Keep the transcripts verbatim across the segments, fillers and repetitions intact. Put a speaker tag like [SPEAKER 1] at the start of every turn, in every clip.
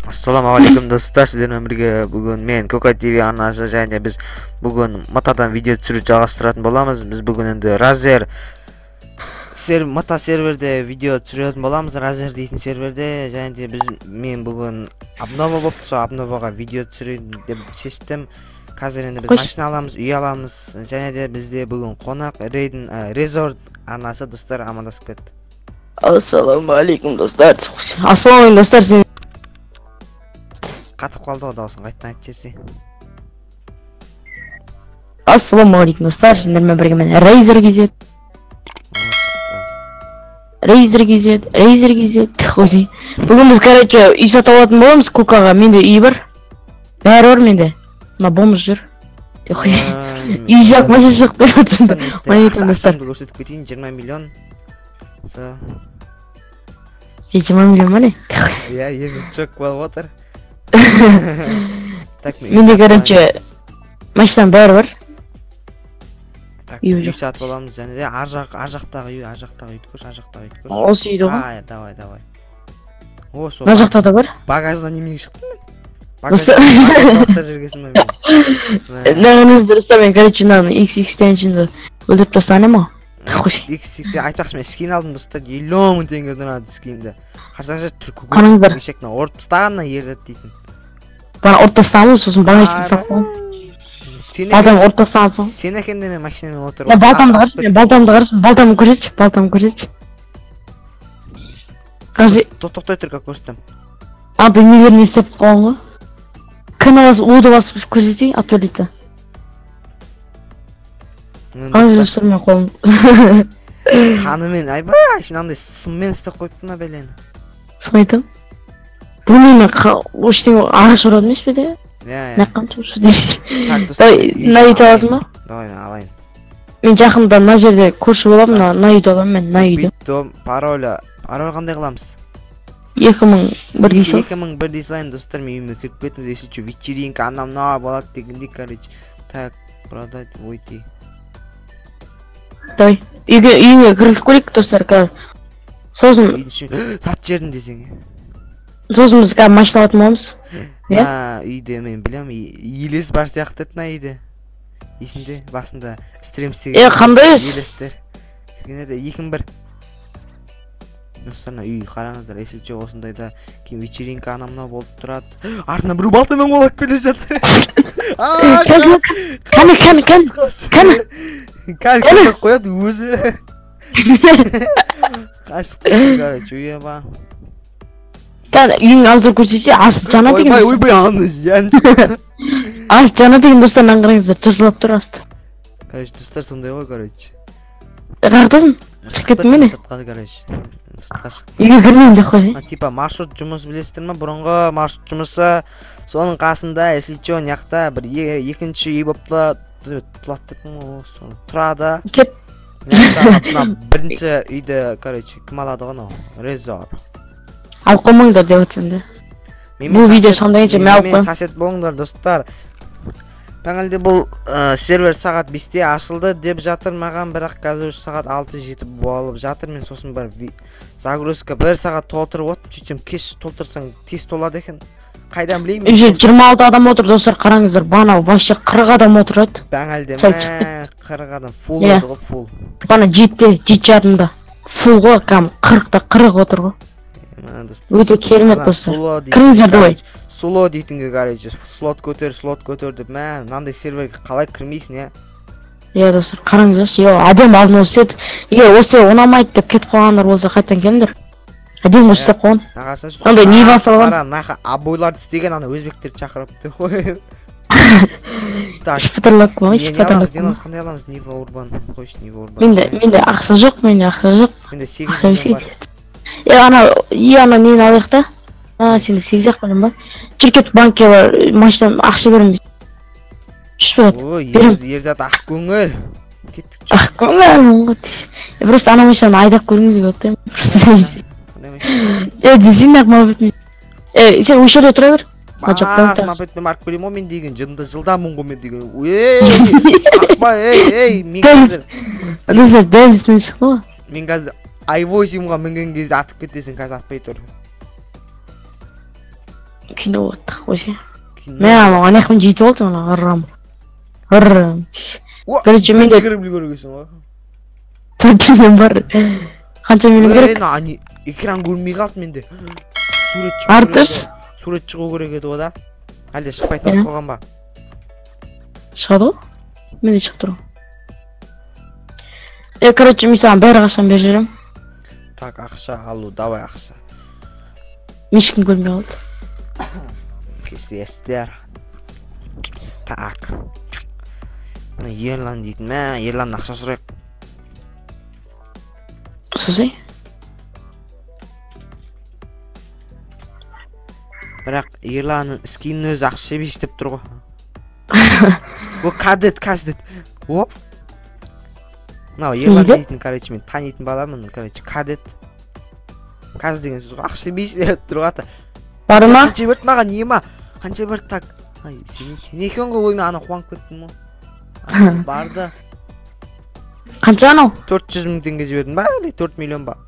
[SPEAKER 1] Assalomu alaykum do'stlar, sizlar bilan birga bugun men Koka T V arnasi және biz bugun Matadan video tushirib жалғастыратын боламыз. Biz bugun endi Razer ser Mata serverде video tushirатын боламыз. Razer дейтін серверде және де biz мен bugun обнова болып сол обноваға видео түсірейін деп шештім. Қазір енді біз машина аламыз, үй аламыз және де бізде бүгін қонақ Рейден Resort арнасы достар амандасып кетті.
[SPEAKER 2] Ассаламу алейкум достар. Ассаламу достар. Сен
[SPEAKER 1] қатып қалды ғой дауысың, қайттан айтчесі.
[SPEAKER 2] Ассаламу алейкум достар. Сендермен бірге мен Razer кз. Razer кз, Razer кз. Бүгін біз, короче, үй сатып алатын боламыз Кукаға. Менде үй бар. Бәрі бар менде. Мына бомыз жүр. Үй жақ, машина жақ деп жатсыңдар. Алейкум достар.
[SPEAKER 1] Ақшамды көрсетіп кетейін, жиырма миллион.
[SPEAKER 2] жиырма миллион ма не?
[SPEAKER 1] Иә, ержет жоқ болып отыр.
[SPEAKER 2] Менде, короче, машинам бәрі бар.
[SPEAKER 1] Үй сатып аламыз және де ар жақтағы үй, ар жақтағы үйді көрші, ар жақтағы үйді көрші.
[SPEAKER 2] Осы үйді ғой.
[SPEAKER 1] А, давай, давай. О, сол.
[SPEAKER 2] Мына жақта да бар.
[SPEAKER 1] Багаждан немене шықтым мен?
[SPEAKER 2] Достар.
[SPEAKER 1] Багаждан жүргесін ба мен?
[SPEAKER 2] Нағыныз дұрыста мен, короче, мынаны икс икс теншінді өлдіріп тастаны ма?
[SPEAKER 1] икс икс айтпақшы мен скин алдым достар, елу мың теңге тұрады скинді. Қарсаңыздар түркі
[SPEAKER 2] Қараңыздар.
[SPEAKER 1] көшекті орып тастағанына ержет дейтін.
[SPEAKER 2] Бана орып тастамыз, сосын багаждан сақпам. Балтамды орып тастамыз.
[SPEAKER 1] Сен екенде мен машинамен отырып.
[SPEAKER 2] Я балтамды қарсын, мен балтамды қарсын, балтамды көрсетші, балтамды көрсетші. Қазір
[SPEAKER 1] Тоқтай тұр, как көрсетім.
[SPEAKER 2] А, білмегерін естеп қалған ғой. Кіні басып, уды басып көрсетейін, атөлейді. Қазір достар мен қолым.
[SPEAKER 1] Қанымен, айба, шинандай сыммен істеп қойыпты ма бәлені?
[SPEAKER 2] Сым айтам. Бұл менің оштың ағаш ұрады емес пе де?
[SPEAKER 1] Иә, иә.
[SPEAKER 2] Наққан тұршы дейсі.
[SPEAKER 1] Так, достар.
[SPEAKER 2] На үйді аласың ба?
[SPEAKER 1] Давай, алайын.
[SPEAKER 2] Мен жақында на жерде көрші боламын, на үйді аламын мен, на үйді.
[SPEAKER 1] Биттом, паролі. Пароль қандай қыламыз?
[SPEAKER 2] екі мың бір дейсің?
[SPEAKER 1] екі мың бір дейсің, достар, мен үйіме кіріп кетіңіз, есі чу, вечеринка, анам на болады дегенде, короче. Так, продать, ойти.
[SPEAKER 2] Давай, үйіңе кіргіз көрейік, достар, қазір. Сосын...
[SPEAKER 1] Сат жердің десең.
[SPEAKER 2] Сосын біз қазір машина алатын боламыз.
[SPEAKER 1] Да, үйде мен білем, елес бар сияқты еді на үйде. Есінде, басында стримстегі...
[SPEAKER 2] Е, қандай ес?
[SPEAKER 1] Елестер. Кенеде, екі мың бір. Достарына үй қараңыздар, есі жоқ осындайда кейін вечеринка анамна болып тұрады. Артына бір балтамен болып келе жатыр.
[SPEAKER 2] Кәні, кәні, кәні, кәні.
[SPEAKER 1] Кәні, кәні қояды өзі. Қашықтық, короче, үйе ба.
[SPEAKER 2] Кәні, үйің абзыр көрсетсе, асы жана деген.
[SPEAKER 1] Ойбай, ойбай, аны жән.
[SPEAKER 2] Асы жана деген достарынан қараңыздар, тұржылап тұр асты.
[SPEAKER 1] Короче, достар сондай ғой, короче.
[SPEAKER 2] Қақтасын? Шығып кеттің мені?
[SPEAKER 1] Сыртқа, короче. Сыртқа шық.
[SPEAKER 2] Үйге кірмейін де қой.
[SPEAKER 1] Типа маршрут жұмыс білесіздер ма? Бұрынғы маршрут жұмысы соның қасында, если чо, няқта бір екінші үй болып тұрады деп ма? Тұрады.
[SPEAKER 2] Кет.
[SPEAKER 1] Бірінші үйді, короче, кім алады ғана? Резор.
[SPEAKER 2] Ал қомыңдар деп өтсен де. Бұл видео сондайынша мен алып қойым.
[SPEAKER 1] Сасет болыңдар, достар. Таңылде бұл сервер сағат бесте ашылды деп жатыр маған, бірақ қазір сағат алты жеті болып жатыр. Мен сосын бір загрузка бір сағат толтырып отып, сөйтсем кеш толтырсаң тез толады екен. Қайдан білеймін?
[SPEAKER 2] жиырма алты адам отыр, достар, қараңыздар. Бана вообще қырық адам отырады.
[SPEAKER 1] Таңылде ме? қырық адам. Фул отыр ғой, фул.
[SPEAKER 2] Бана жетте, жеті жарымда. Фул ғой, кәм қырықта қырық отыр ғой. Өте керемет, достар. Кіріңіздер давай.
[SPEAKER 1] Слот дейтінге, короче, слот көтер, слот көтер деп, мә, мынандай серверге қалай кірмейсің, е?
[SPEAKER 2] Е, достар, қараңыздаршы, е, әдем алдын осы ет. Егер осы ұнамайды деп кетіп қойғандар болса, қайттан келіңдер. Әдем осы істеп қойған. Ондай не басылған?
[SPEAKER 1] Қара, нақа абойларды істеген, ана өзбектерді шақырыпты қой.
[SPEAKER 2] Шпитерлак қой, шпитерлак қой.
[SPEAKER 1] Қандай аламыз, Нива Урбан, қойшы Нива Урбан.
[SPEAKER 2] Менде ақша жоқ, менде ақша жоқ.
[SPEAKER 1] Менде сегіз миллион бар.
[SPEAKER 2] Е, ана, е, ана нені алайық та? А, сенде сегіз ақ білім ба? Жүркет банкке бар, машинам ақша береміз. Жүз болады.
[SPEAKER 1] Ой, ерзат ақ көңіл. Кеттік жүр.
[SPEAKER 2] Ақ көңіл, мұңғы тез. Просто ана машинаны айдақ көріңіз деп өттім. Е, десең ақ мал бетмен. Е, сен өш жерде тұра бер.
[SPEAKER 1] Бас, ма бетмен марк білем о мен деген, жылдамын ғой мен деген. Ей, ақпа, ей, ей, мен қазір.
[SPEAKER 2] Дәл дәмісінен шықты ғой.
[SPEAKER 1] Мен қазір ай восемьға мінген кезде атып кетесің, қазір атпай тұр.
[SPEAKER 2] кино вот вообще. Мен анахын жетіп алды ана ыррам. Ыррам. Короче, менде
[SPEAKER 1] кіріп үлгергенсің ғой.
[SPEAKER 2] төрт миллион бар. Қанша миллион керек?
[SPEAKER 1] Аны экран көрмей қалды менде. Сурет шығу
[SPEAKER 2] Артыс.
[SPEAKER 1] Сурет шығу керек еді ғой да. Әлде шықпайтын қойған ба?
[SPEAKER 2] Шығады ғой? Менде шығып тұр. Е, короче, мен саған бәрі қашан беріп жүрем.
[SPEAKER 1] Так, ақша алу, давай ақша.
[SPEAKER 2] Ешкім көрмей қалды.
[SPEAKER 1] Кесесіздер. Так. Ерлан дейтін мә, Ерлан ақша сұрайық.
[SPEAKER 2] Созай?
[SPEAKER 1] Бірақ Ерланның скинін өзі ақша жебейш деп тұр ғой. О, кадет, кадет. Оп. Мынау Ерлан дейтін, короче, мен танитын баламын, короче, кадет. Каз деген сөз ғой, ақша жебейш деп тұр ғой ата.
[SPEAKER 2] Бары ма?
[SPEAKER 1] Қанша берді маған, не ма? Қанша берді, так. Ай, сен екен ғой, оймен ана қуанып кеттім ғой. Барды.
[SPEAKER 2] Қанша анау?
[SPEAKER 1] төрт жүз мың теңге жібердің ба, әлі төрт миллион ба?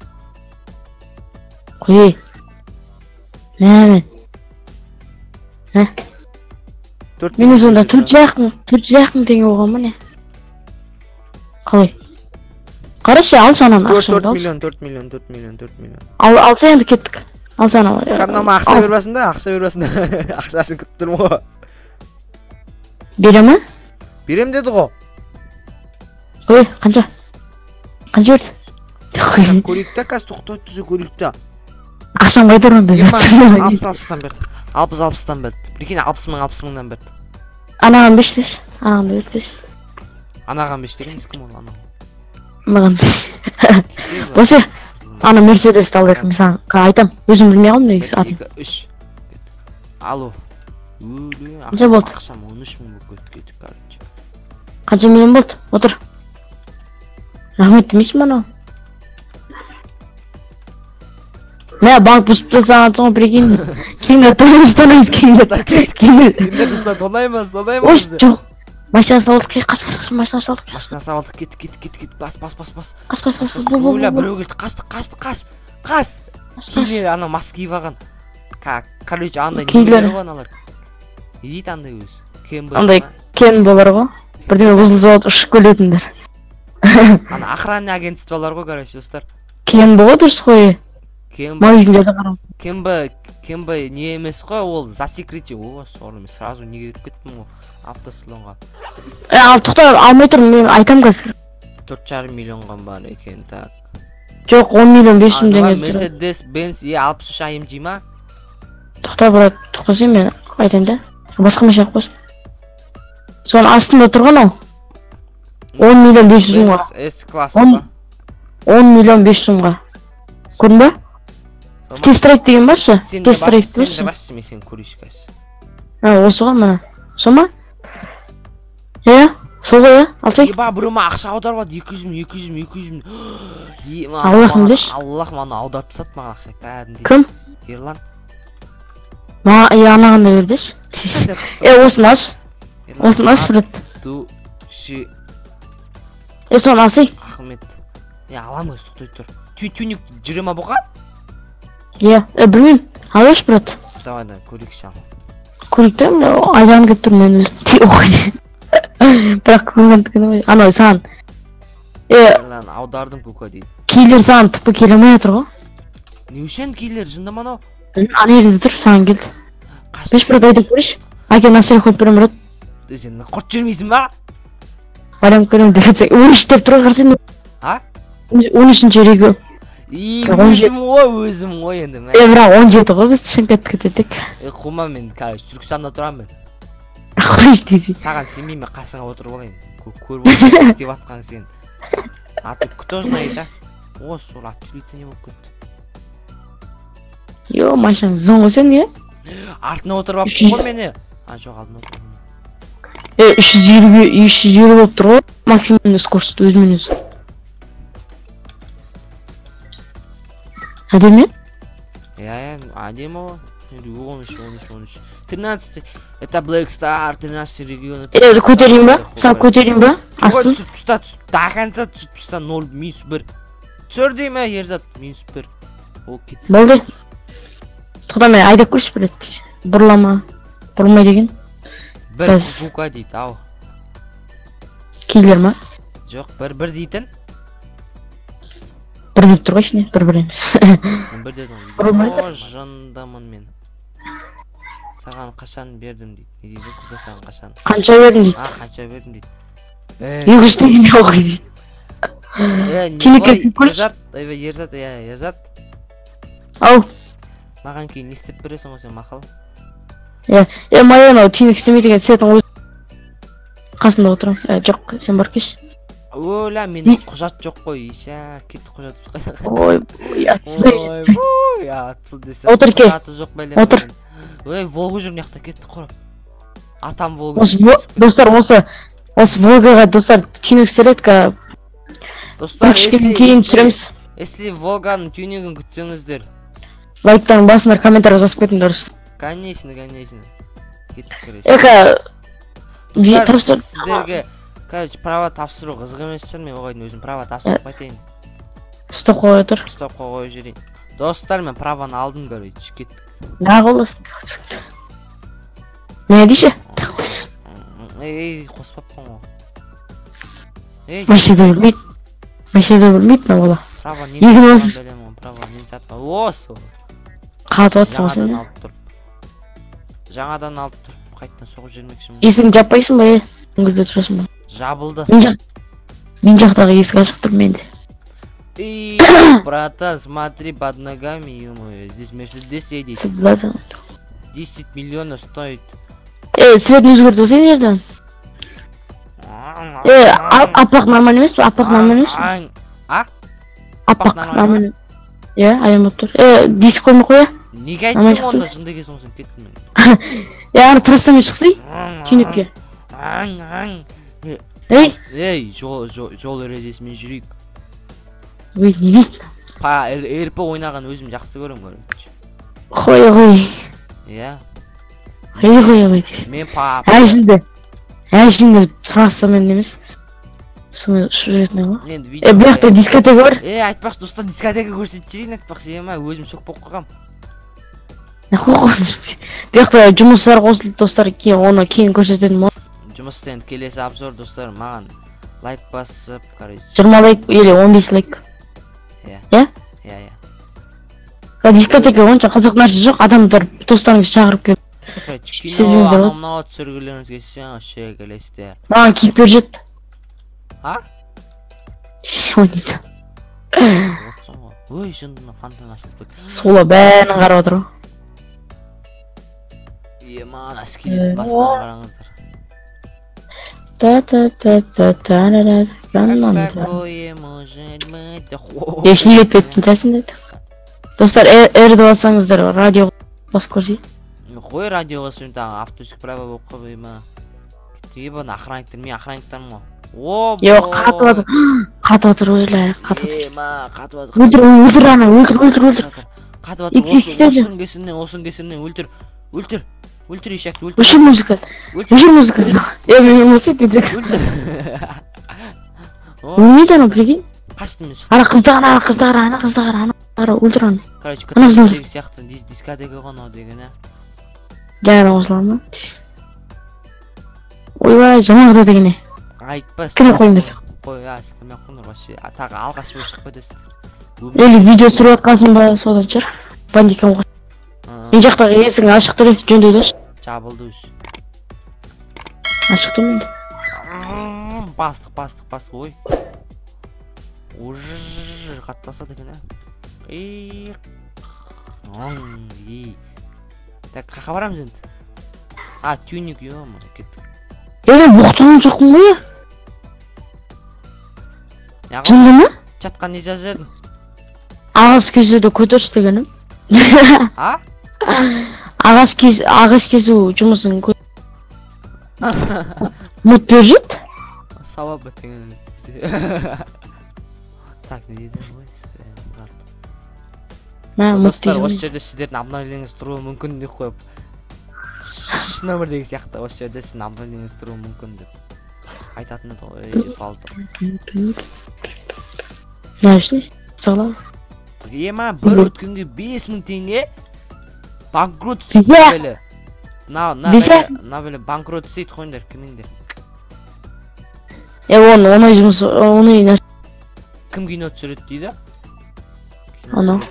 [SPEAKER 2] Қой. Мәмен. Ә? Мен сонда төрт жақын, төрт жақын теңге болған ба не? Қалай? Қарашы, ал санан ақшамды
[SPEAKER 1] төрт
[SPEAKER 2] ал.
[SPEAKER 1] миллион, төрт миллион, төрт миллион, төрт миллион.
[SPEAKER 2] Ал, алса енді кеттік. Ал санан.
[SPEAKER 1] Қаннама ақша бербасын да, ақша бербасын да. Ақшасын күтіп тұрмын ғой.
[SPEAKER 2] Бере ма?
[SPEAKER 1] Берем деді ғой.
[SPEAKER 2] Ой, қанша? Қанша берді?
[SPEAKER 1] Көрейік та, қазір тоқтау түзі көрейік та.
[SPEAKER 2] Ақшам қайда ұрын берді?
[SPEAKER 1] алпыс алпыстан берді. алпыс алпыстан берді. Бірекені алпыс мың алпыс мыңнан берді.
[SPEAKER 2] Анаған беш деш. Анаған берді деш.
[SPEAKER 1] Анаған беш деген ескім ол анаған.
[SPEAKER 2] Маған беш. Осы, ана Мерседесті алдық, мен саған айтам. Өзім білмей қалдым негізі атын.
[SPEAKER 1] үш. Алу.
[SPEAKER 2] Қанша болды?
[SPEAKER 1] Ақшам он үш мың болып көтіп кетіп, короче.
[SPEAKER 2] Қанша миллион болды? Отыр. Рахмет демейсің бана? Мә, банк бұзып тастаған соң прикинь. Кейінгі тұрмыз тонайыз кейінгі. Кейінгі.
[SPEAKER 1] Кейінгі тонаймыз, тонаймыз.
[SPEAKER 2] Ой, жоқ. Машина салдық, кет, қас, қас, қас, машина салдық.
[SPEAKER 1] Машина салдық, кет, кет, кет, кет, бас, бас, бас, бас.
[SPEAKER 2] Қас, қас, қас,
[SPEAKER 1] Ойла, біреу келді, қасты, қасты, қас, қас. Кейлер, ана мас киіп алған. Короче, андай немелері ғой аналар. Не дейді андай өзі?
[SPEAKER 2] Андай кен болар ғой. Бірдеңе бұзылып ұшып келетіндер.
[SPEAKER 1] Ана охранный агентстволар ғой, короче, достар.
[SPEAKER 2] Кен болу дұрыс қой. Магазиндерді қарам.
[SPEAKER 1] Кенбі, кенбі не емес қой, ол засекрете. О, сорлы, мен сразу неге кіріп кеттім ғой, автосалонға.
[SPEAKER 2] Е, ал тоқта, алмай тұрмын, мен айтам қазір.
[SPEAKER 1] төрт жарым миллионға бар екен, так.
[SPEAKER 2] Жоқ, он миллион бес жүз теңге.
[SPEAKER 1] Мерседес Бенц е алпыс үш эй эм джи ма?
[SPEAKER 2] Тоқта, брат, тоқтасай мен айтайын да. Басқа машина қойсын. Соның астында тұрған ау. он миллион бес жүз мыңға.
[SPEAKER 1] С-классы ба?
[SPEAKER 2] он миллион бес жүз мыңға. Көрдің ба? Тест-драйв деген баршы? Тест-драйв баршы?
[SPEAKER 1] Сен де басшы, мен сен көрейші қазір.
[SPEAKER 2] А, осы ғой мына. Со ма? Е, сол ғой, алсай.
[SPEAKER 1] Еба, біреума ақша аударып екі жүз мың, екі жүз мың, екі жүз мың.
[SPEAKER 2] Аллахым деші.
[SPEAKER 1] Аллах маны аударып тастады маған ақша, кәдімдей.
[SPEAKER 2] Кім?
[SPEAKER 1] Ерлан.
[SPEAKER 2] Ма, е, анағында бердеші. Е, осыны аш. Осыны аш, брат.
[SPEAKER 1] Ду-ши.
[SPEAKER 2] Е, соны алсай.
[SPEAKER 1] Ахмет. Е, алам өз тоқтай тұр. Тюник жүре ма бұған?
[SPEAKER 2] Е, е, білмейм. Алаш, брат.
[SPEAKER 1] Давай, да, көрейікші ал.
[SPEAKER 2] Көрейікті, айдан кет тұр мен өзім. Ти, оғыз. Бірақ көңгендікіні бай. Анау, саған. Е,
[SPEAKER 1] Ерлан, аудардым көке дейді.
[SPEAKER 2] кейлер саған тіпі келемей отыр ғой.
[SPEAKER 1] Не үшін кейлер, жындама анау?
[SPEAKER 2] Ана ерді тұр, саған келді. Беш брат айтып көреш. Айкен насыры қойып берем, брат.
[SPEAKER 1] Сен құрт жүрмейсің ба?
[SPEAKER 2] Барам көрем деп етсек. он үш деп тұр қарсен.
[SPEAKER 1] А?
[SPEAKER 2] он үшінші регі.
[SPEAKER 1] И, өзім ғой, өзім ғой енді.
[SPEAKER 2] Е, бірақ он жеті ғой, біз шымкентке кетедік.
[SPEAKER 1] Е, құма мен, қазір Түркістанда тұрам мен.
[SPEAKER 2] Қойш дейсің.
[SPEAKER 1] Саған сенбейме, қасыңа отырып алайын. Көріп отырып істеп атқан сен. А ты кто знает, а? О, сол отлица не болып кетті.
[SPEAKER 2] Йо, машина зың ғой сен, е?
[SPEAKER 1] Артына отырып алып ғой мені. А, жоқ, алдына отырып.
[SPEAKER 2] Е, үш жүз елуге, үш жүз елу болып тұр ғой. Максимумный скорость өзімен өзі. Әдемі?
[SPEAKER 1] Я, әдемі ғой. он үш, он үш, он үш. тринадцать, это Black Star, тринадцать регион.
[SPEAKER 2] Е, көтерейін ба? Сам көтерейін ба? Асын?
[SPEAKER 1] Түсіп тұста, до конца түсіп тұста нөл, минус бір. Түсір деймі, ерзат, минус бір. Ол кет.
[SPEAKER 2] Болды. Тұқта мен айдап көрші білет дейші. Бурлама. Бурмай деген.
[SPEAKER 1] Bir
[SPEAKER 2] Biz-
[SPEAKER 1] kuka deydi ау.
[SPEAKER 2] Киллер ма?
[SPEAKER 1] Жоқ, бір бір дейтін.
[SPEAKER 2] Бір деп тұр ғой ішіне, бір бір емес.
[SPEAKER 1] Мен бір дедім.
[SPEAKER 2] Бурмайды.
[SPEAKER 1] О, жындамын мен. Саған қашан бердім дейді. Не дейді? Кука саған қашан?
[SPEAKER 2] Қанша бердің дейді.
[SPEAKER 1] А, қанша бердім дейді.
[SPEAKER 2] екі жүз деген не ғой дейді. Тинеке көрші.
[SPEAKER 1] Ержат, Ержат, иә, Ержат.
[SPEAKER 2] Ау.
[SPEAKER 1] Маған кейін не істеп бересің ғой сен мақал?
[SPEAKER 2] Е, е, мая анау түйнек істемейді деген Светің өз қасында отырам. Е, жоқ, сен бар кеш.
[SPEAKER 1] Оля, менде құжат жоқ қой, иша, кетті құжат.
[SPEAKER 2] Ой, ятсы.
[SPEAKER 1] Ой, бой, ятсы десем.
[SPEAKER 2] Отыр ке.
[SPEAKER 1] Құжаты жоқ бәлем.
[SPEAKER 2] Отыр.
[SPEAKER 1] Ой, Волга жүр мына жақта кетті құрып. Атам Волга.
[SPEAKER 2] Осы во- достар, осы осы Волгаға достар түйнек істеледі ка.
[SPEAKER 1] Достар,
[SPEAKER 2] Кішкене кейін түсіреміз.
[SPEAKER 1] если Волганың түйнегін күтсеңіздер.
[SPEAKER 2] Лайктарын басыңдар, комментарий жазып кетіңдер.
[SPEAKER 1] Конечно, конечно. Кеттік короче.
[SPEAKER 2] Эка
[SPEAKER 1] Достар,
[SPEAKER 2] тапсыр.
[SPEAKER 1] сіздерге, короче, права тапсыру қызық емес шығар, мен оған өзім права тапсырып айтайын.
[SPEAKER 2] Стоп қоя тұр.
[SPEAKER 1] Стоп қойып жіберейін. Достар, мен праваны алдым, короче, кеттік.
[SPEAKER 2] Неғып оласың? Не дейші?
[SPEAKER 1] Ей, қоспаппын ғой. Ей,
[SPEAKER 2] Машинада білмейді. Машинада білмейді мына бала.
[SPEAKER 1] права не
[SPEAKER 2] Егін
[SPEAKER 1] сатқан
[SPEAKER 2] осы.
[SPEAKER 1] білемін ғой, права не сатқан. Осы.
[SPEAKER 2] Қатып отырсың
[SPEAKER 1] Жаңадан
[SPEAKER 2] сен.
[SPEAKER 1] алып тұрып. Жаңадан алып тұрып, қайттан соғып жүрмекшімін.
[SPEAKER 2] Есігін жаппайсың ба, е? Үңгірде тұрасың ба?
[SPEAKER 1] Жабылды.
[SPEAKER 2] Мен жақ мен жақтағы есік ашық тұр менде.
[SPEAKER 1] Эй, брата, смотри под ногами, ё-моё, здесь Мерседес едет.
[SPEAKER 2] Сыдыласың.
[SPEAKER 1] десять миллионов стоит.
[SPEAKER 2] Е, цветін өзгертіп алсаң жерден. Е, а- аппақ нормально емес пе? Аппақ нормально емес пе?
[SPEAKER 1] Ань, а?
[SPEAKER 2] Аппақ
[SPEAKER 1] нормально
[SPEAKER 2] нормально. Е, аямат тұр. Е, диск қоймай қоя.
[SPEAKER 1] Неге
[SPEAKER 2] Аман
[SPEAKER 1] айттың
[SPEAKER 2] шықты.
[SPEAKER 1] онда жынды екенсің сен кеттің мен.
[SPEAKER 2] Е, ана трассамен шықсай. Түйнекке.
[SPEAKER 1] Ань, ань.
[SPEAKER 2] Ей,
[SPEAKER 1] Ей, жол жол жол ережесімен жүрейік.
[SPEAKER 2] ой, не дейді?
[SPEAKER 1] Па, эр пэ ойнаған өзім жақсы көремін короче.
[SPEAKER 2] Қой, қой.
[SPEAKER 1] Иә.
[SPEAKER 2] Қой, қой, қой.
[SPEAKER 1] Мен па.
[SPEAKER 2] Әжінді. Әжінді трассамен емес. Сумен ұшып жүретін ғой.
[SPEAKER 1] Енді
[SPEAKER 2] Е,
[SPEAKER 1] видео.
[SPEAKER 2] бұл жақта дискотека бар.
[SPEAKER 1] Е, айтпақшы достар, дискотека көрсетіп жіберейін айтпақшы, ема өзім шок болып қалғам.
[SPEAKER 2] Бұл жақта жұмыстар қосылды достар, кейін оны кейін көрсететін бол.
[SPEAKER 1] Жұмыстан келесі обзор достар, маған лайк басып, короче.
[SPEAKER 2] жиырма лайк или он бес лайк.
[SPEAKER 1] Иә.
[SPEAKER 2] Иә?
[SPEAKER 1] Иә,
[SPEAKER 2] Ка дискотека онша қызық нәрсе жоқ, адамдар достарыңызды шақырып келіп.
[SPEAKER 1] иә. Короче,
[SPEAKER 2] Сіз
[SPEAKER 1] кино
[SPEAKER 2] біліңіздер ғой.
[SPEAKER 1] анау мынау түсіргілеріңіз келсе, вообще келесіздер.
[SPEAKER 2] Маған киіп бер жет.
[SPEAKER 1] А?
[SPEAKER 2] Ойнайды.
[SPEAKER 1] Отсың ғой. Ой, жындына фонтан ашылып кетті.
[SPEAKER 2] Сола бәрін қарап отыр.
[SPEAKER 1] Ема, ана скелет басынан қараңыздар.
[SPEAKER 2] Та та та та та та та
[SPEAKER 1] Как такое может быть?
[SPEAKER 2] Я снилет петтің тәсін деді. Достар, әрді басаңыздар, радио бас көрсей.
[SPEAKER 1] Қой радиоға сөйін тағы автосик права болып қой ма. Кетті бана охранниктер, мен охранниктармын ғой. О,
[SPEAKER 2] Йоқ, қатып отыр. Қатып отыр, ойлай, қатып отыр.
[SPEAKER 1] Ема, қатып отыр.
[SPEAKER 2] Өлтір, өлтір ана, өлтір, өлтір, өлтір.
[SPEAKER 1] Қатып отыр.
[SPEAKER 2] Ик, ик, істеді.
[SPEAKER 1] Осын кесімнен, осын кесімнен өлтір. Өлтір. Өлтір ешекті, өлтір.
[SPEAKER 2] Өшір музыка.
[SPEAKER 1] Өлтір.
[SPEAKER 2] Өшір музыка. Е, мен осы деді.
[SPEAKER 1] Өлтір.
[SPEAKER 2] Өлмейді ана, прикинь.
[SPEAKER 1] Қашты мен шықты.
[SPEAKER 2] Ана қызды қара, ана қызды қара, ана қызды қара, ана қара, өлтір ана.
[SPEAKER 1] Короче,
[SPEAKER 2] Ана қызды.
[SPEAKER 1] кітаптегі сияқты дис- дискотека ғой анау деген, ә.
[SPEAKER 2] Жаңа осылар ма? Ойбай, жаңағыда деген не?
[SPEAKER 1] Айтпа.
[SPEAKER 2] Кіре қойыңдар.
[SPEAKER 1] Қой, а, сілкіме қойыңдар, вообще. А, тағы алғаш болып шығып кетесіздер.
[SPEAKER 2] Или видео түсіріп жатқансың ба, содан шығар. Бандикам қос.
[SPEAKER 1] А,
[SPEAKER 2] Мен жақтағы есігің ашық тұр, жөндейді аш.
[SPEAKER 1] жабылды өз.
[SPEAKER 2] Ашық тұр менде.
[SPEAKER 1] Бастық, бастық, бастық, ой. Ужжжж, қатты басады екен, ә. Ей. Оң, ей. Так, қақа барамыз енді? А, тюник, ё-мо, кеттік.
[SPEAKER 2] Е, мен бұқтанын жоқпын ғой.
[SPEAKER 1] Яғын,
[SPEAKER 2] Жынды ма?
[SPEAKER 1] чатқа не жазып едің?
[SPEAKER 2] Ағаш кесуді көтеріш дегенім.
[SPEAKER 1] А?
[SPEAKER 2] Ағаш кес, ағаш кесу жұмысын кө... Мұт бер жет?
[SPEAKER 1] Сауап өткен. Так, не дейді ғой?
[SPEAKER 2] Мә, мұт
[SPEAKER 1] Достар, осы
[SPEAKER 2] деген.
[SPEAKER 1] жерде сіздердің обновлениеңіз тұруы мүмкін деп қойып. Шш нөмірдегі сияқты осы жерде сіздің обновлениеңіз тұруы мүмкін деп. Айтатын еді ғой, ей, фалты.
[SPEAKER 2] Нәршіне? Сағлау.
[SPEAKER 1] Ема, бір өткенге бес мың теңге банкрот
[SPEAKER 2] Иә.
[SPEAKER 1] сүйтпелі. на на
[SPEAKER 2] Десе?
[SPEAKER 1] на беле банкрот істейт қойыңдар кіміңдер.
[SPEAKER 2] Е, оны оңай жұмыс, оңай нәрсе.
[SPEAKER 1] Кім кино түсіреді дейді?
[SPEAKER 2] Ана.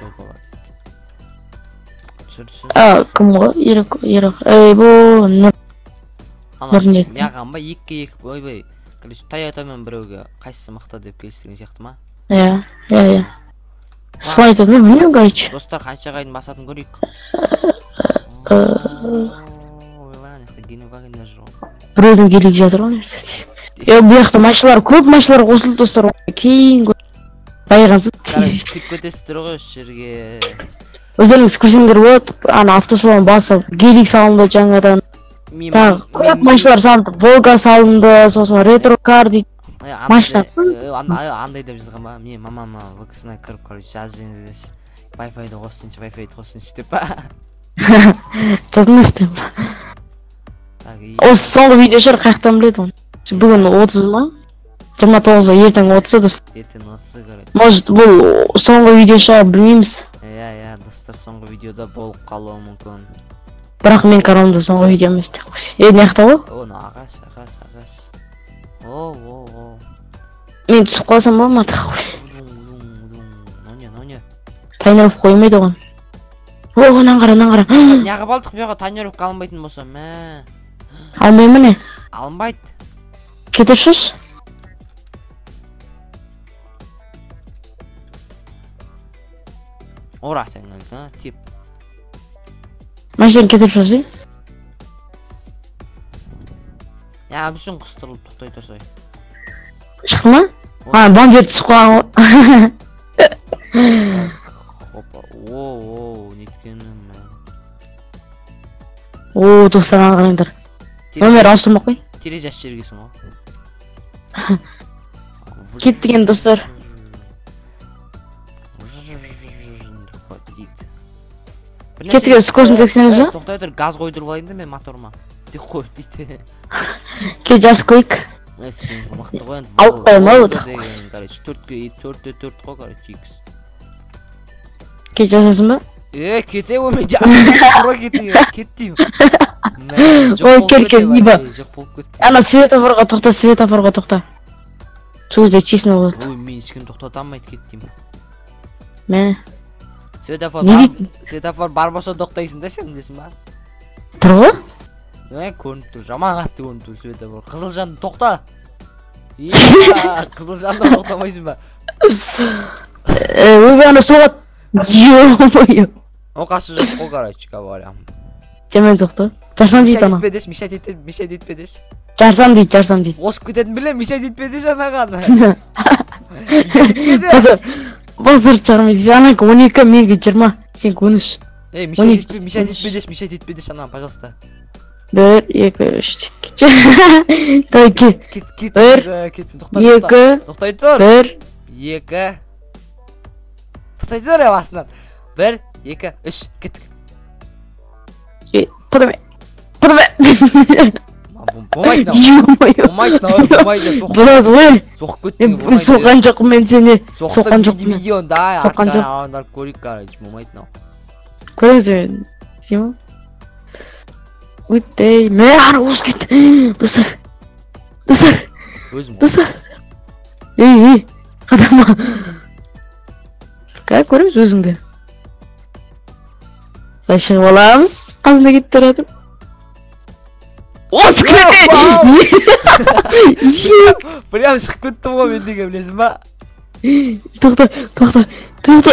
[SPEAKER 1] Түсірсін.
[SPEAKER 2] А, кім ғой? Ерек, ерек. Ей, бұл нұр. Нұрнет.
[SPEAKER 1] Яған ба, екі екі, ойбай. Короче, Тойотамен біреуге қайсысы мықты деп келістірген сияқты ма?
[SPEAKER 2] Иә, иә, иә. Солай айтады ма, білмеймін, короче.
[SPEAKER 1] Достар, қанша қайдың басатын көрейік. Ойлаған, яқта гені бағындар жоқ.
[SPEAKER 2] Біреудің келек жатыр ғой, нәрсе. Е, бұл яқта машиналар, көп машиналар қосылды достар. Кейін байығансыз.
[SPEAKER 1] Короче, кіп көтесіздер ғой осы жерге.
[SPEAKER 2] Өздеріңіз көрсеңдер болады, ана автосалон басып, гелик салынды жаңадан. Тағы көп машиналар салынды, Волга салынды, сосын ретро-кар дейді. Машина.
[SPEAKER 1] Андай деп жазған ба, мен мамама вксына кіріп, короче, жазыңыз десе. Wi-Fi-ді қосыншы, Wi-Fi-ді қосыншы деп па.
[SPEAKER 2] Жазыңыз деп. Осы соңғы видео шығар, қаяқтан біледі оны. Бүгін отыз ма? жиырма тоғызда, ертең отызы достар.
[SPEAKER 1] Ертең отызы көреді.
[SPEAKER 2] Может, бұл соңғы видео шығар, білмейміз.
[SPEAKER 1] Иә, иә, достар, соңғы видеода болып қалуы мүмкін.
[SPEAKER 2] Бірақ мен карамда соңғы видео емес деп қойшы. Е, не аяқта ғой?
[SPEAKER 1] О, ағаш, ағаш, ағаш. О, о, о.
[SPEAKER 2] Мен түсіп қалсам ба ма тақ қой.
[SPEAKER 1] Ноне, ноне.
[SPEAKER 2] Тайнырып қоймайды оған. О, онан қара, онан қара.
[SPEAKER 1] Неғып алдық бұяға тайнировка алынбайтын болса, мә.
[SPEAKER 2] Алмаймын не?
[SPEAKER 1] Алынбайды.
[SPEAKER 2] Кетіп шыш?
[SPEAKER 1] Ора тәңгіл, тип.
[SPEAKER 2] Машин кетіп шыш,
[SPEAKER 1] Я, бүсін қыстырылып тоқтай тұрсай.
[SPEAKER 2] Шықты ма? А, бампер түсіп қалған ғой.
[SPEAKER 1] Хопа, оу, неткенім мән.
[SPEAKER 2] Оу, тоқсаған қараңдар. Өмер ауыстырмақ қой.
[SPEAKER 1] Тере жас жергесің ғой.
[SPEAKER 2] Кеттіген достар. Кеттіген скорсын тексеніз ба?
[SPEAKER 1] Тоқтай тұр, газ қойдырып алайын да мен моторыма. Тек қой дейді.
[SPEAKER 2] Ке жас қойық.
[SPEAKER 1] Сен мықты қойын.
[SPEAKER 2] Алып қойым ау да.
[SPEAKER 1] Төртке төртте төрт қой, короче, икс.
[SPEAKER 2] Ке жасасын ба?
[SPEAKER 1] Е, кете ғой мен жасым. Құра кетейін, кеттейм.
[SPEAKER 2] Ой, кел-кел, ниба. Ана светофорға тоқта, светофорға тоқта. Сол кезде честно болады.
[SPEAKER 1] Ой, мен ешкім тоқтата алмайды, кеттейм.
[SPEAKER 2] Мә.
[SPEAKER 1] Светофор
[SPEAKER 2] Не
[SPEAKER 1] бар,
[SPEAKER 2] дейді?
[SPEAKER 1] светофор бар болса тоқтайсың да сен десің ба?
[SPEAKER 2] Тұр ғой?
[SPEAKER 1] Е, көрініп тұр, жаман қатты көрініп тұр светофор. Қызыл жанды тоқта. Е, қызыл жанды тоқтамайсың ба?
[SPEAKER 2] Ой, ана соғат. Ё-моё.
[SPEAKER 1] Оқасы жоқ қой, короче, говоря.
[SPEAKER 2] Жаман тоқта. Жарсам дейді ана.
[SPEAKER 1] Мешайт етпедес, мешайт етпедес, мешайт етпедес.
[SPEAKER 2] Жарсам дейді, жарсам дейді.
[SPEAKER 1] Осып кететін білем, мешайт етпедес анаған.
[SPEAKER 2] Бұл зыр жармайды. Анакі он екі, менгі жиырма. Сен он үш.
[SPEAKER 1] Эй, мешайт етпедес, мешайт етпедес, мешайт етпедес анаған, пожалуйста.
[SPEAKER 2] бір, екі, үш, кетші. Давай, кет.
[SPEAKER 1] Кет, кет,
[SPEAKER 2] бір,
[SPEAKER 1] кетсін, тоқтай,
[SPEAKER 2] екі,
[SPEAKER 1] тоқтай тұр.
[SPEAKER 2] бір.
[SPEAKER 1] Екі. Тоқтай тұр, е, басынан. бір, екі, үш, кеттік.
[SPEAKER 2] Подаме, подаме.
[SPEAKER 1] Болмайды,
[SPEAKER 2] Ё-моё.
[SPEAKER 1] болмайды, болмайды,
[SPEAKER 2] Болады ғой.
[SPEAKER 1] соқып кеттің,
[SPEAKER 2] Мен соққан жоқпын мен сені. Соққан
[SPEAKER 1] жоқпын.
[SPEAKER 2] жоқпын.
[SPEAKER 1] Видеоны да,
[SPEAKER 2] Соққан жоқ.
[SPEAKER 1] артынан көрейік, короче, болмайды мынау.
[SPEAKER 2] Көріңіз мен. Сема? Өттей. Мә, ары осы кетті. Достар. Достар.
[SPEAKER 1] Өзім ғой.
[SPEAKER 2] Достар. Ей, ей. Қадама. Қай көріңіз өзіңді. Қай шығып аламыз. Қасында кетті тұратып. Осы кетті.
[SPEAKER 1] Прям шығып кеттім ғой мен деген білесің ба?
[SPEAKER 2] Тоқта, тоқта, тоқта.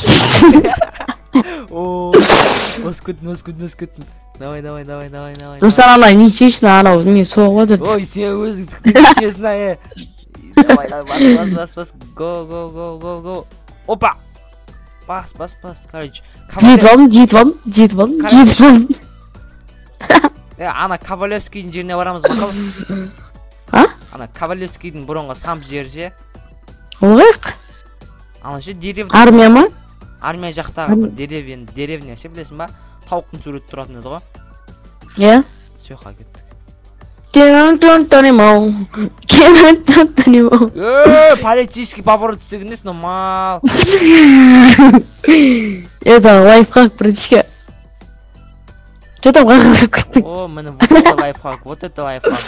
[SPEAKER 1] Ооо, осы кеттім, осы кеттім, осы кеттім. Давай, давай, давай, давай, давай.
[SPEAKER 2] Достар, ана ничешіна анау мен соғып отыр.
[SPEAKER 1] Ой, сен өзің тіктің ничесін, е. Давай, давай, бас, бас, бас, го, го, го, го, го. Опа! Бас, бас, бас, короче.
[SPEAKER 2] Жетіп алдым, жетіп алдым, жетіп алдым, жетіп алдым.
[SPEAKER 1] Е, ана Ковалевскийдің жеріне барамыз бақыл.
[SPEAKER 2] А?
[SPEAKER 1] Ана Ковалевскийдің бұрынғы самп жері же.
[SPEAKER 2] Олайық?
[SPEAKER 1] Ана ше деревня.
[SPEAKER 2] Армия ма?
[SPEAKER 1] Армия жақтағы бір деревня, деревня ше білесің ба? Тауықтың суреті тұратын еді ғой.
[SPEAKER 2] Е?
[SPEAKER 1] Сояққа кеттік.
[SPEAKER 2] Кенантон танимау. Кенантон танимау.
[SPEAKER 1] Эээ, полицейский поворот істегенде нормал.
[SPEAKER 2] Это лайфхак, братишка. Что там қағылып кеттің?
[SPEAKER 1] О, міне вот это лайфхак, вот это лайфхак,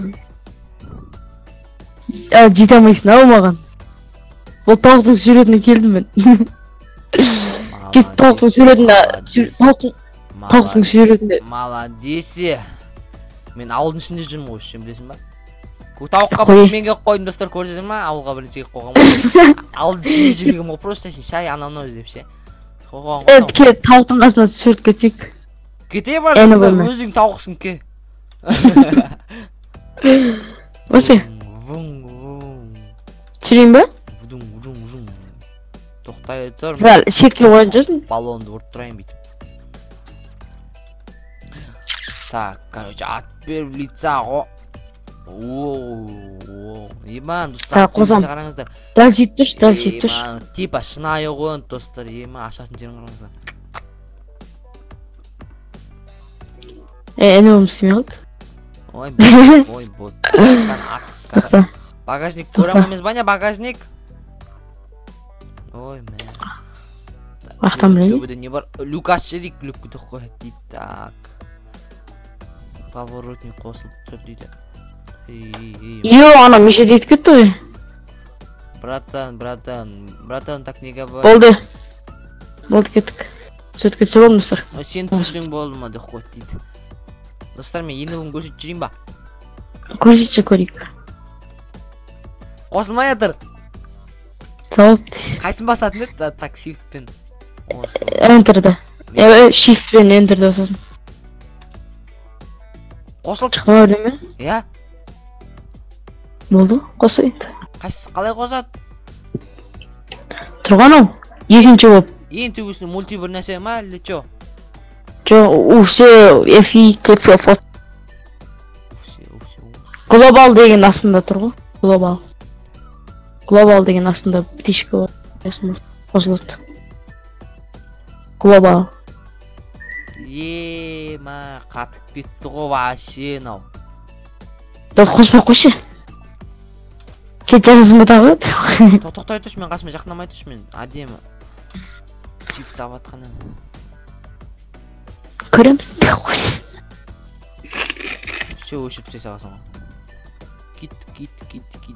[SPEAKER 1] да?
[SPEAKER 2] А, жете алмайсың ау маған. Ол тауықтың суретіне келдім мен. Кез тауықтың суретінде, тауықтың суретінде.
[SPEAKER 1] Молодец. Мен ауылдың ішінде жүрмін ғой, сен білесің ба? Тауыққа бірінші мен келіп қойдым, достар, көрдіңіздер ма? Ауылға бірінші келіп қойғам ғой. Ауылдың ішінде жүргенім ғой, просто шай анау-мынау іздеп ше.
[SPEAKER 2] Эд, ке, тауықтың қасына сурет кетсек.
[SPEAKER 1] Кете бар жында, өзің тауықсың ке.
[SPEAKER 2] Осы? Түсірейін ба?
[SPEAKER 1] Тоқтай тұр.
[SPEAKER 2] Зәл, шетке қойын жүрсің?
[SPEAKER 1] Баллонды ұрып тұрайын бүйтіп. Так, короче, ат беріп лица ғо. Ооо, ебан, достар, қараңыздар.
[SPEAKER 2] Дәл сөйтіп тұршы, дәл сөйтіп тұршы.
[SPEAKER 1] Ебан, типа шынайы ғойын, достар, ема, ашатын жерін қараңыздар.
[SPEAKER 2] Э, әне өмір сүймей қалды.
[SPEAKER 1] Ой, бот, ой, бот.
[SPEAKER 2] Тоқта.
[SPEAKER 1] Багажник көрем емес ба не, багажник? Ой, мен.
[SPEAKER 2] Ақтан білейін?
[SPEAKER 1] Төбеде не бар? Люк ашырик, люкті қойды дейді, так. Поворотник қосылып тұр дейді.
[SPEAKER 2] Йо, ана меше дейт кетті ғой.
[SPEAKER 1] Братан, братан, братан, так неге бар?
[SPEAKER 2] Болды. Болды кеттік. Сөт кетсе болды достар.
[SPEAKER 1] Сен түсің болды ма деп қойды дейді. Достар, мен ені бұн көрсет жүрейін ба?
[SPEAKER 2] Көрсетші көрейік.
[SPEAKER 1] Қосылмай атыр.
[SPEAKER 2] Тауып.
[SPEAKER 1] Қайсын басатын еді? Так, shiftпен.
[SPEAKER 2] Энтерді. Shiftпен энтерді осасын.
[SPEAKER 1] Қосылып?
[SPEAKER 2] Шықтыма өрден ме?
[SPEAKER 1] Иә.
[SPEAKER 2] Болды, қосайық.
[SPEAKER 1] Қайсысы қалай қосады?
[SPEAKER 2] Тұрған ау? Екінші болып.
[SPEAKER 1] Ең төгісіне мульти бір нәрсе ма, әлде чо?
[SPEAKER 2] Чо, усе, эф и, кф, фот. Глобал деген астында тұр ғой. Глобал. Глобал деген астында бітешкі бар. Қосылады. Глобал.
[SPEAKER 1] Ема, қатып кетті ғой ваще, нау.
[SPEAKER 2] Дұрт қоспай қойшы. Кет жазызымы тағы?
[SPEAKER 1] Тоқтай түш, мен қасыма жақынамай түш, мен әдемі. Сип табатқаны.
[SPEAKER 2] Көреміз, де қойшы.
[SPEAKER 1] Все өшіп сей сағасың. Кит, кит, кит, кит.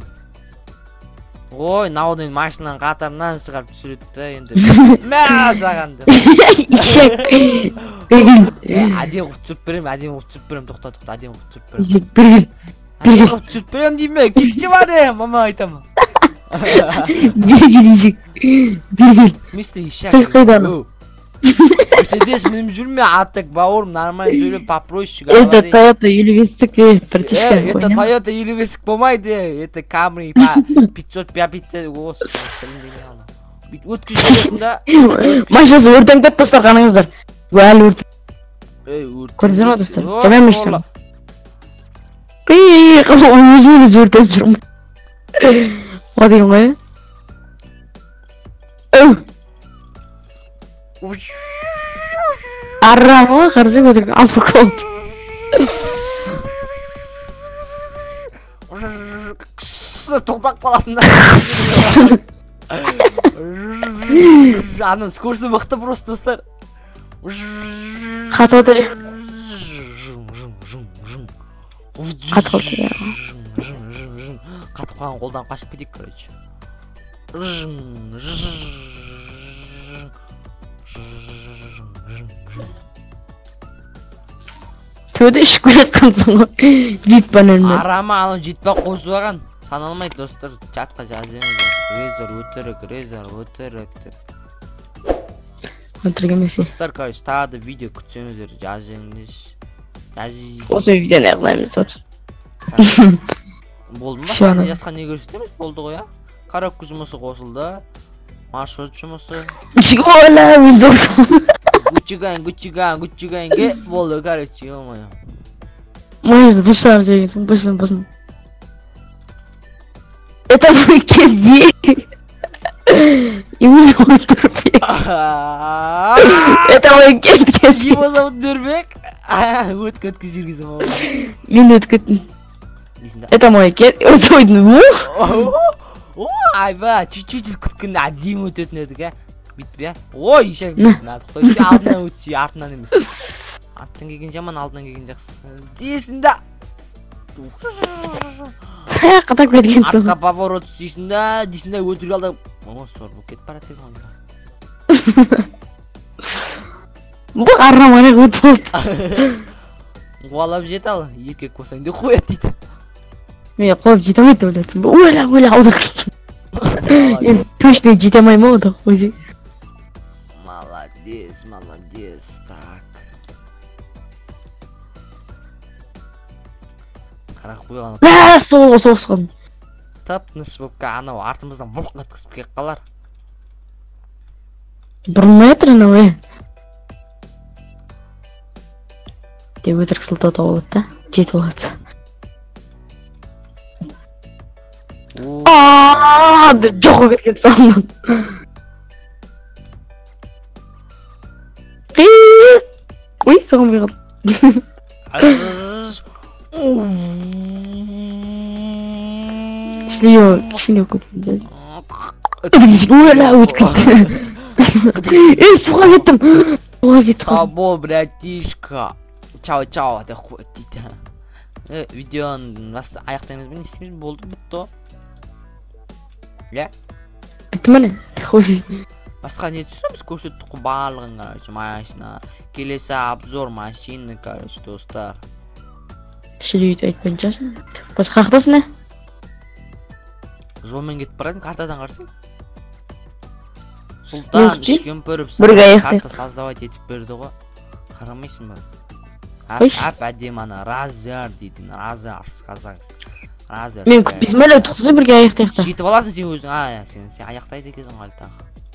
[SPEAKER 1] Ой, наудың машинан қатарынан шығарып түсіретті енді. Мә сағанды.
[SPEAKER 2] Ишек. Бегін.
[SPEAKER 1] Әдем құт түсіріп берем, әдем құт түсіріп берем, тоқта, тоқта, әдем құт түсіріп берем.
[SPEAKER 2] Ишек, бегін.
[SPEAKER 1] Әдем құт түсіріп берем дейме, кетші бар е, мама айтамын.
[SPEAKER 2] Бегін, ишек. Бегін.
[SPEAKER 1] В смысле ишек?
[SPEAKER 2] Қыз қайданы.
[SPEAKER 1] Мерседес мініп жүрме, аттық бауырым, нормально сөйлеп, попроще.
[SPEAKER 2] Это Toyota елу бестік де, братишка.
[SPEAKER 1] Это Toyota елу бестік болмайды, это Camry, пятьсот пять, осы, сәлімдене алды. Бүйт өткіз жүресің да.
[SPEAKER 2] Машасы өртен көт достар қаныңыздар. Әлі өрт. Көрдіңіздер ма достар? Жамай машсам. Ей, өзімен өзі өртен жүрмін. О дейін ғой. Өу. Аррама қарсы көтірген алпы көп.
[SPEAKER 1] Тоқтақ қаласында. Аны скоросты мықты просто достар.
[SPEAKER 2] Қатып отыр. Қатып отыр я.
[SPEAKER 1] Қатып қалған қолдан қашып кетейік, короче.
[SPEAKER 2] Төді ішіп көретқансың ғой. Жетпан өлмен.
[SPEAKER 1] Арама аны жетпа қосып аған. Саналмайды достар, чатқа жазыңыз. Резор өтірік, резор өтірік деп.
[SPEAKER 2] Өтірік емес.
[SPEAKER 1] Достар, короче, тағы да видео күтсеңіздер, жазыңыз. Жазыңыз.
[SPEAKER 2] Осы видеоны қылаймыз отыр.
[SPEAKER 1] Болды ма? Саны жазған не көрсетеміз? Болды ғой, а? Коробка жұмысы қосылды. Маршрут жұмысы.
[SPEAKER 2] Оля, мен жоқсың.
[SPEAKER 1] Гучиган, гучиган, гучиганге болды, короче, ё-моё.
[SPEAKER 2] Можешь бушам жегенсің, бушам, бушам. Это мой кезде. Его зовут Нурбек. Это мой кезде.
[SPEAKER 1] Его зовут Нурбек? Өткі өткіз жүргізім ол.
[SPEAKER 2] Мен өткіттім. Это мой кет. Его зовут Нурбек.
[SPEAKER 1] О, айба, чуть-чуть күткенде әдемі өтетін едік, ә? Бүйтіп, ә? Ой, ешек, алдынан өтсе, артынан емес. Арттан келген жаман, алдынан келген жақсы. Дейсің да.
[SPEAKER 2] Қата кеткен соң.
[SPEAKER 1] Артқа поворот істейсің да, дейсің да өтірік алды. О, сор бұл кетіп бара жатыр онда.
[SPEAKER 2] Бұл арнамай өтіп болды.
[SPEAKER 1] Қуалап жет ал, еркек болсаң да қояды дейді.
[SPEAKER 2] Мен қойып жете алмайды деп ойлатсың. Ойла, ойла, алдық. Енді точно жете алмаймын ғой өзі.
[SPEAKER 1] Молодец, молодец, так. Қарақ қойған.
[SPEAKER 2] Бә, солға соғысқан.
[SPEAKER 1] Тап-тыныш болып анау артымыздан вұрқ атқызып келіп қалар.
[SPEAKER 2] Бұрылмай жатыр анау, е. Деп өтірік сылтау тауып да, жетіп алады. Ааа, деп жоққа кеткен санынан. Ой, соғым қиғын. Кішілеу, кішілеу көтімді. Ойла, өтіп кетті. Ей, суға кеттім. Суға кеттім.
[SPEAKER 1] Сабо, братишка. Чао-чао, деп қойды дейді. Видеоны аяқтаймыз бен, естіміз болды, бітті. Иә?
[SPEAKER 2] Бітті мәне?
[SPEAKER 1] Басқа не түсіреміз көрсеттік қой барлығын, короче, машина. Келесі обзор машины, короче, достар.
[SPEAKER 2] Шілейді айтпайын жасын. Басқа қақтасын, ә?
[SPEAKER 1] Жолмен кетіп барадың, картадан қарсың? Сұлтан, ішкен көріп,
[SPEAKER 2] карта
[SPEAKER 1] создавать етіп берді ғой. Қарамайсың ба? Ап әдем ана, разер дейді, разер, сказаңыз. Разер.
[SPEAKER 2] Мен күтпейсім әлі тұқсы бірге аяқты-аяқты.
[SPEAKER 1] Жетіп аласың сен өзің, а, сен аяқтайды екесің қалтағы.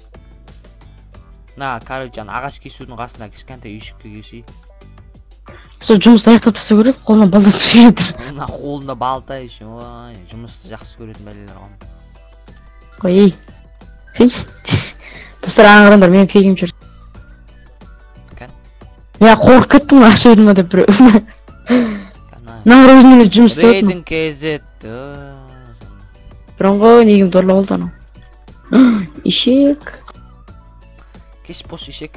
[SPEAKER 1] На, короче, ағаш кесудің қасында кішкентай үйшікке кешей.
[SPEAKER 2] Сол жұмысты аяқтап тастау көреді, қолына балда түсіп жатыр.
[SPEAKER 1] На, қолында балта еще, ой, жұмысты жақсы көретін бәлелер қоны.
[SPEAKER 2] Ой, ей, сенші? Достар аңғырындар, мен фейгім жүр.
[SPEAKER 1] Кән?
[SPEAKER 2] Мен қорқып кеттім, ашы өрім өді бір. Нағыр өзімін жұмыс өтім.
[SPEAKER 1] Рейдің кезет.
[SPEAKER 2] Бұрынғы негім дорлы олды анау. Ишек.
[SPEAKER 1] Кеш бос ишек.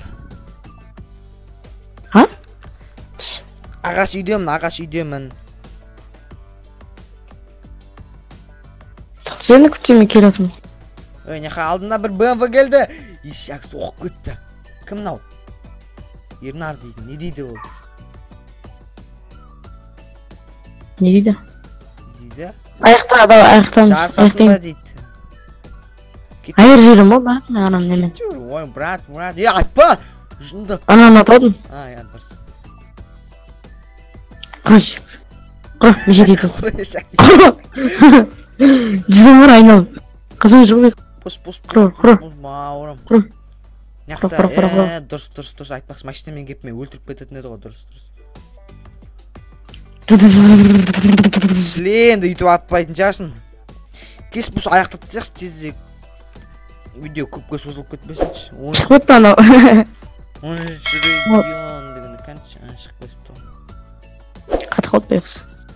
[SPEAKER 2] Ха?
[SPEAKER 1] Ағаш үйдемін, ағаш үйдемін.
[SPEAKER 2] Сені күттеме келетім.
[SPEAKER 1] Ой, неқа алдында бір бэ эм вэ келді. Ишек соғып көтті. Кім нау? Ернар дейді, не дейді ол?
[SPEAKER 2] Не дейді?
[SPEAKER 1] Дейді?
[SPEAKER 2] Аяқта, адау, аяқтамыз.
[SPEAKER 1] Жарсасын ба дейді.
[SPEAKER 2] Айыр жерім ол, ба? Анам немен.
[SPEAKER 1] Ой, брат, брат, е, айтпа! Жынды.
[SPEAKER 2] Анам атадың.
[SPEAKER 1] А, я дұрыс.
[SPEAKER 2] Құрыш. Құры, меше дейді.
[SPEAKER 1] Құры, ешек дейді.
[SPEAKER 2] Құры. Жүзім бар айналып. Қызым жүр.
[SPEAKER 1] Пұс, пұс,
[SPEAKER 2] Құры, құры.
[SPEAKER 1] Мауырым.
[SPEAKER 2] Құры.
[SPEAKER 1] Неқта,
[SPEAKER 2] Құры, құры, құры.
[SPEAKER 1] е, дұрыс, дұрыс, дұрыс, айтпақшы, машинамен кеп мен өлтіріп кететін еді ғой, дұрыс, дұрыс. Шлен, үйтіп атпайтын жарсын. Кес бұс аяқтап тезек, тезек. Видео көпке созылып кетпесінші.
[SPEAKER 2] Шығып өтті анау.
[SPEAKER 1] он үш регион дегенде қанша шығып кетіпті.
[SPEAKER 2] Қатық өтпейқыз.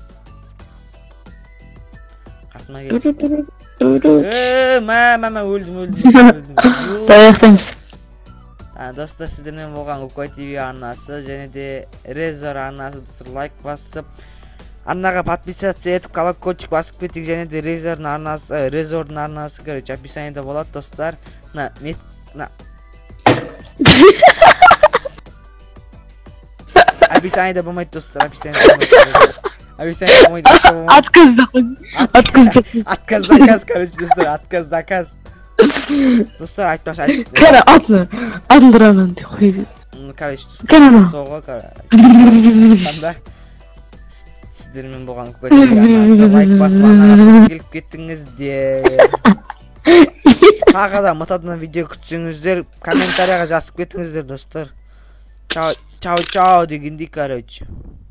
[SPEAKER 1] Қасыма келіп. Эээ, мә, мә, мә, өлдім, өлдім, өлдім.
[SPEAKER 2] Аяқтаймыз.
[SPEAKER 1] Достар, сіздермен болған Кукай ти ви арнасы және де Резор арнасы. Достар, лайк басып, арнаға подписаться етіп, колокольчик басып кетік, және де Резордың арнасы, Резордың арнасы, короче, описаниеда болады, достар. На, мет, на. Описаниеда болмайды, достар, описаниеда болмайды. Описаниеда болмайды, еще болмайды.
[SPEAKER 2] Отказ, отказ.
[SPEAKER 1] Отказ, заказ, короче, достар, отказ, заказ. Достар, айтпаш, айтпаш.
[SPEAKER 2] Кәрі атны, атын тұранын де қойды.
[SPEAKER 1] Короче,
[SPEAKER 2] Кәрі ана.
[SPEAKER 1] соғы, короче. Сіздермен болған Кукай ти ви арнасы, лайк басып, арнаға келіп кеттіңіздер. Тағы да мытадан видео күтсеңіздер, комментарияға жазып кетіңіздер, достар. Чао, чао, чао дегендей, короче.